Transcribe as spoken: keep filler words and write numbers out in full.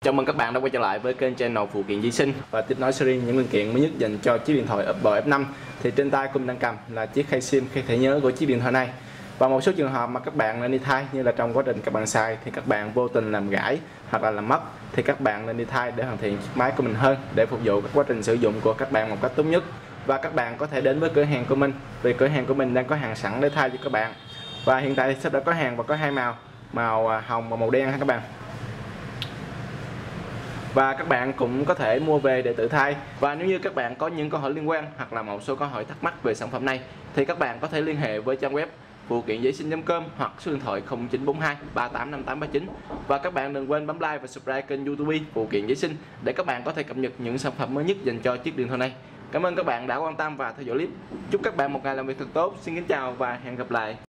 Chào mừng các bạn đã quay trở lại với kênh channel phụ kiện di sinh và tiếp nối series những linh kiện mới nhất dành cho chiếc điện thoại Oppo F năm. Thì trên tay của mình đang cầm là chiếc khay sim, khay thẻ nhớ của chiếc điện thoại này. Và một số trường hợp mà các bạn nên đi thay, như là trong quá trình các bạn xài thì các bạn vô tình làm gãy hoặc là làm mất, thì các bạn nên đi thay để hoàn thiện chiếc máy của mình hơn, để phục vụ các quá trình sử dụng của các bạn một cách tốt nhất. Và các bạn có thể đến với cửa hàng của mình, vì cửa hàng của mình đang có hàng sẵn để thay cho các bạn. Và hiện tại thì shop đã có hàng và có hai màu, màu hồng và màu đen ha các bạn. Và các bạn cũng có thể mua về để tự thay. Và nếu như các bạn có những câu hỏi liên quan hoặc là một số câu hỏi thắc mắc về sản phẩm này, thì các bạn có thể liên hệ với trang web phụ kiện giấy sinh chấm com hoặc số điện thoại không chín bốn hai ba tám năm tám ba chín. Và các bạn đừng quên bấm like và subscribe kênh YouTube phụ kiện giấy sinh để các bạn có thể cập nhật những sản phẩm mới nhất dành cho chiếc điện thoại này. Cảm ơn các bạn đã quan tâm và theo dõi clip. Chúc các bạn một ngày làm việc thật tốt. Xin kính chào và hẹn gặp lại.